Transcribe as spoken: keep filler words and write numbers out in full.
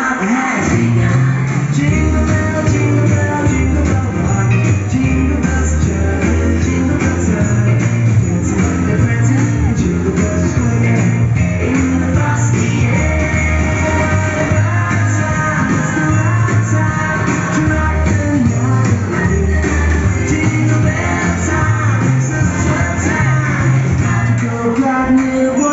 rock has begun. Jingle bell, jingle bell, jingle bell rock. Jingle bells chime, jingle bells time. Dancing and they're prancing, and jingle bells are swinging in the frosty air. Right time, it's the right time to rock the night away. Jingle bell time, it's the swell time to go gliding in the